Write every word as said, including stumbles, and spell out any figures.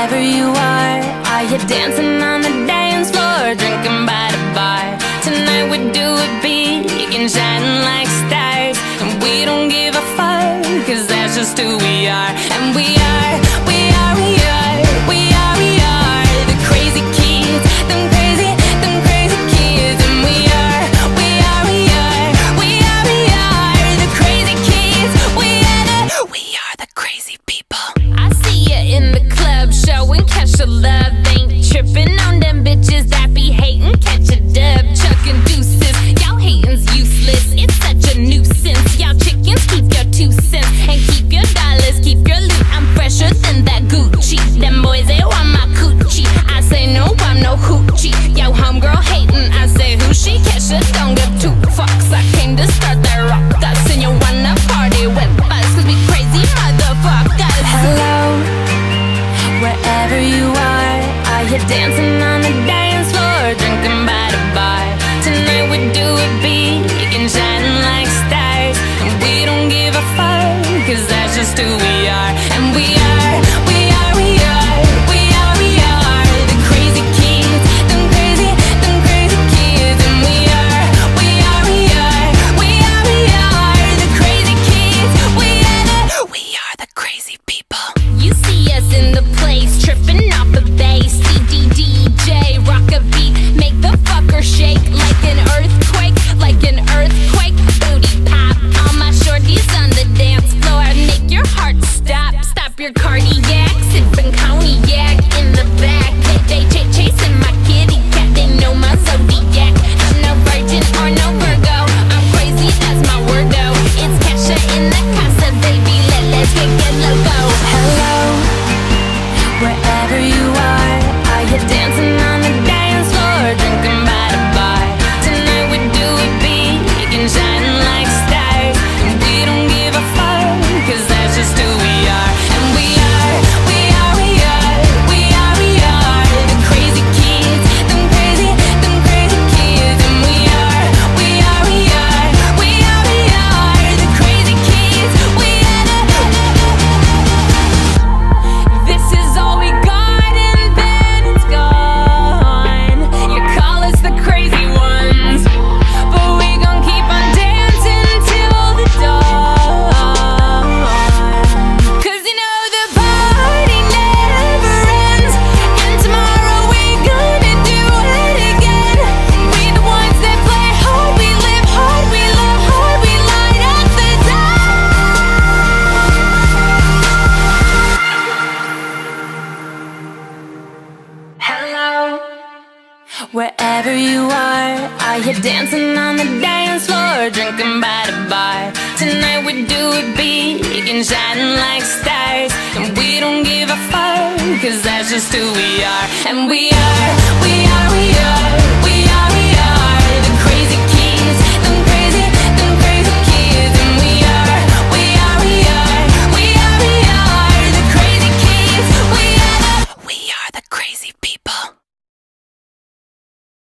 Wherever you are, are you dancing on the dance floor, drinking by the bar? Tonight we do it big and shining like stars, and we don't give a fuck, cause that's just who we are. And we are, we are, we are, we are, we are the crazy kids, them crazy, them crazy kids. And we are, we are, we are, we are, we are the crazy kids. We are the, we are the crazy people. I see you in the club, showing cash of love, ain't tripping on them bitches that be hating, catch a dub, chucking deuces. Y'all hating's useless, it's such a nuisance. Y'all chickens, keep your two cents and keep your dollars, keep your loot. I'm fresher than that Gucci. Them boys, they want my coochie. I say no, I'm no hoochie. Yo, homegirl hating, I say who she? Kesha, don't give two fucks. I came to start that rock us, and you wanna party with us, cause we crazy motherfuckers. Hello, wherever you are, are you dancing on the dance floor, drinking by the bar? Tonight we do it big and shining like stars, and we don't give a fuck, cause that's just who we are. And we are, we are, we are, we are, we are the crazy kids, them crazy, them crazy kids. And we are, we are, we are, we are, we are the crazy kids. We are the, we are the crazy people. You see us in the place, tripping off the bass, C D D J, rock a beat, make the fucker shake like an earthquake, like an earthquake. Booty pop, all my shorties on the dance floor, make your heart stop, stop your cardiac, sipping cognac in the back. They, they ch chasing my kitty cat, they know my zodiac. I'm no virgin or no Virgo, I'm crazy, that's my word though. It's Kesha in the casa, baby, let, let's get, get loco. Hello, wherever you are, are you dancing on the dance floor, drinking by the bar? Tonight we do it big and shining like stars, and we don't give a fuck, cause that's just who we are. And we are, we are, we are, we are, we are the crazy kids, them crazy, them crazy kids. And we are, we are, we are, we are, we are the crazy kids. We are the, this is all we got and then it's gone. You call us the crazy ones, but we gon' keep on dancing till the dawn. Cause you know the party never ends, and tomorrow we gonna do it again. We the ones that play hard, we live hard, we love hard, we light up the dark. Hello, wherever you are, are you dancing on the dance floor, drinking by the bar? Tonight we do it big and shining like stars, and we don't give a fuck, cause that's just who we are. And we are, we are, we are